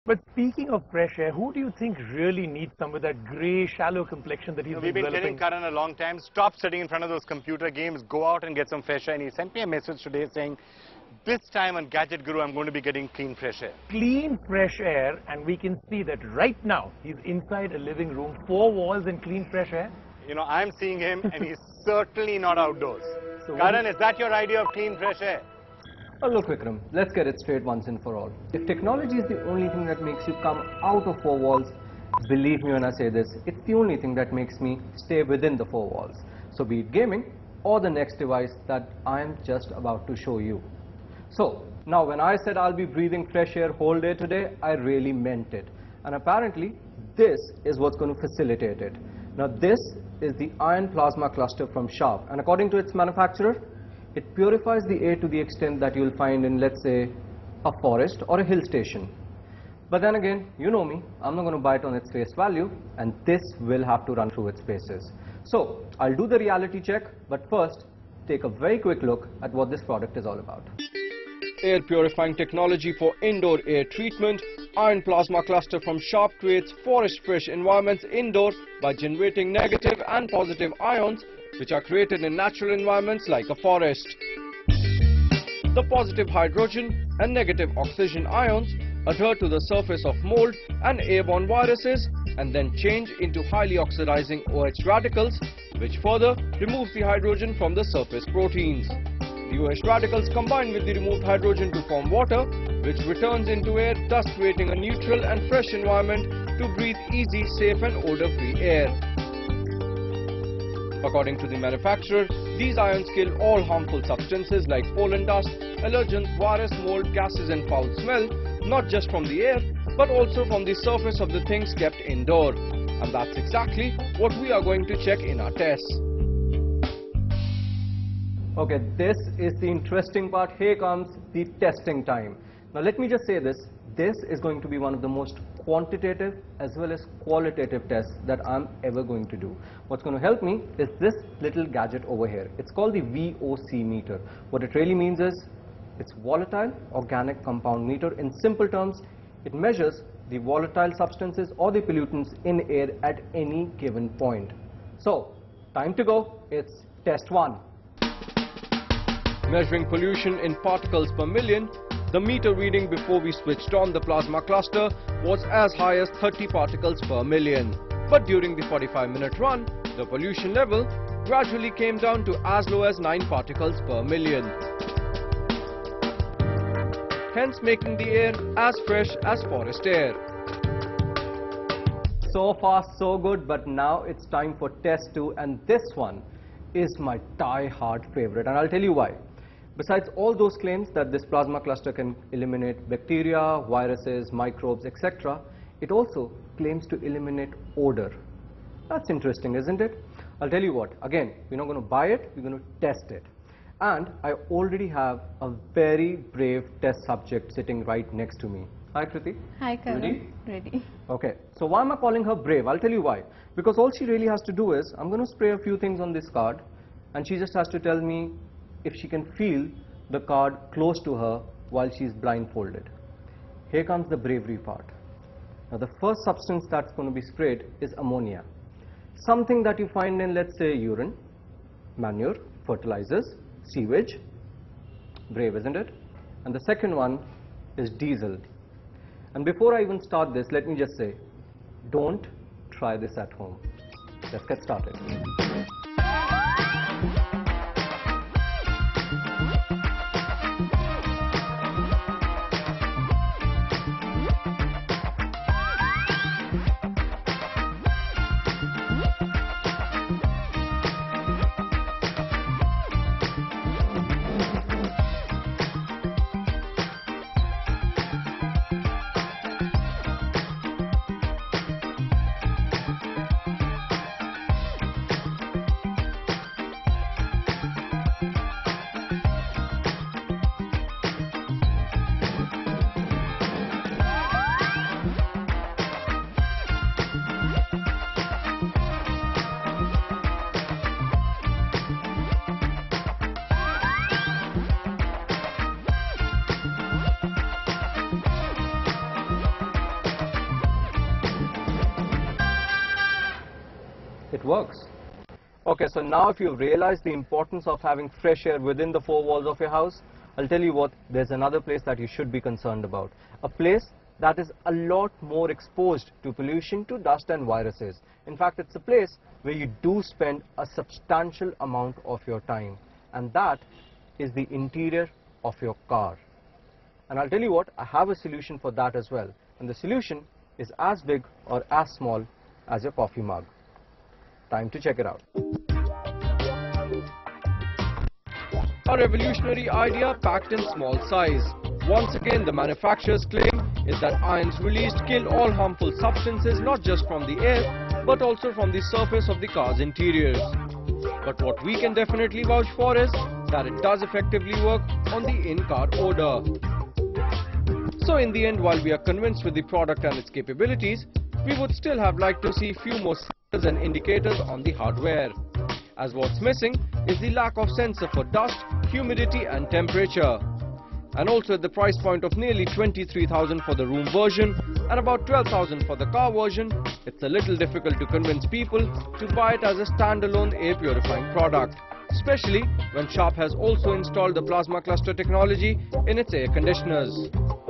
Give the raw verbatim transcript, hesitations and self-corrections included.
But speaking of fresh air, who do you think really needs some of that grey, shallow complexion that he's So been we've been developing? telling Karan a long time, stop sitting in front of those computer games, go out and get some fresh air. And he sent me a message today saying, this time on Gadget Guru, I'm going to be getting clean fresh air. Clean fresh air, and we can see that right now he's inside a living room, four walls and clean fresh air. You know, I'm seeing him and he's certainly not outdoors. So Karan, is that your idea of clean fresh air? Oh, look, Vikram, let's get it straight once and for all. If technology is the only thing that makes you come out of four walls, believe me when I say this, it's the only thing that makes me stay within the four walls. So be it gaming or the next device that I am just about to show you. So, now when I said I'll be breathing fresh air whole day today, I really meant it. And apparently, this is what's going to facilitate it. Now, this is the ion plasma cluster from Sharp, and according to its manufacturer, it purifies the air to the extent that you'll find in, let's say, a forest or a hill station. But then again, you know me, I'm not going to buy it on its face value, and this will have to run through its paces. So, I'll do the reality check, but first, take a very quick look at what this product is all about. Air purifying technology for indoor air treatment. Ion plasma cluster from Sharp creates forest fresh environments indoor by generating negative and positive ions which are created in natural environments like a forest. The positive hydrogen and negative oxygen ions adhere to the surface of mold and airborne viruses and then change into highly oxidizing OH radicals, which further removes the hydrogen from the surface proteins. The OH radicals combine with the removed hydrogen to form water, which returns into air, thus creating a neutral and fresh environment to breathe easy, safe and odor-free air. According to the manufacturer, these ions kill all harmful substances like pollen dust, allergens, virus, mold, gases and foul smell, not just from the air, but also from the surface of the things kept indoor. And that's exactly what we are going to check in our tests. Okay, this is the interesting part. Here comes the testing time. Now let me just say this, this is going to be one of the most quantitative as well as qualitative tests that I'm ever going to do. What's going to help me is this little gadget over here. It's called the V O C meter. What it really means is, it's volatile organic compound meter. In simple terms, it measures the volatile substances or the pollutants in air at any given point. So, time to go. It's test one. Measuring pollution in particles per million, the meter reading before we switched on the plasma cluster was as high as thirty particles per million. But during the forty-five minute run, the pollution level gradually came down to as low as nine particles per million. Hence making the air as fresh as forest air. So far so good, but now it's time for test two, and this one is my die-hard favorite, and I'll tell you why. Besides all those claims that this plasma cluster can eliminate bacteria, viruses, microbes, et cetera, it also claims to eliminate odor. That's interesting, isn't it? I'll tell you what, again, we're not going to buy it, we're going to test it. And I already have a very brave test subject sitting right next to me. Hi, Kriti. Hi, Karan. Ready? Ready. Okay, so why am I calling her brave? I'll tell you why. Because all she really has to do is, I'm going to spray a few things on this card, and she just has to tell me if she can feel the card close to her while she's blindfolded. Here comes the bravery part. Now the first substance that's going to be sprayed is ammonia. Something that you find in, let's say, urine, manure, fertilizers, sewage. Brave, isn't it? And the second one is diesel. And before I even start this, let me just say, don't try this at home. Let's get started. it works. Okay, so now if you've realized the importance of having fresh air within the four walls of your house, I'll tell you what, there's another place that you should be concerned about. A place that is a lot more exposed to pollution, to dust and viruses. In fact, it's a place where you do spend a substantial amount of your time, and that is the interior of your car. And I'll tell you what, I have a solution for that as well. And the solution is as big or as small as your coffee mug. Time to check it out. A revolutionary idea packed in small size. Once again, the manufacturer's claim is that ions released kill all harmful substances not just from the air but also from the surface of the car's interiors. But what we can definitely vouch for is that it does effectively work on the in-car odor. So in the end, while we are convinced with the product and its capabilities, we would still have liked to see few more sensors and indicators on the hardware, as what's missing is the lack of sensor for dust, humidity and temperature. And also at the price point of nearly twenty-three thousand for the room version and about twelve thousand for the car version, it's a little difficult to convince people to buy it as a standalone air purifying product, especially when Sharp has also installed the plasma cluster technology in its air conditioners.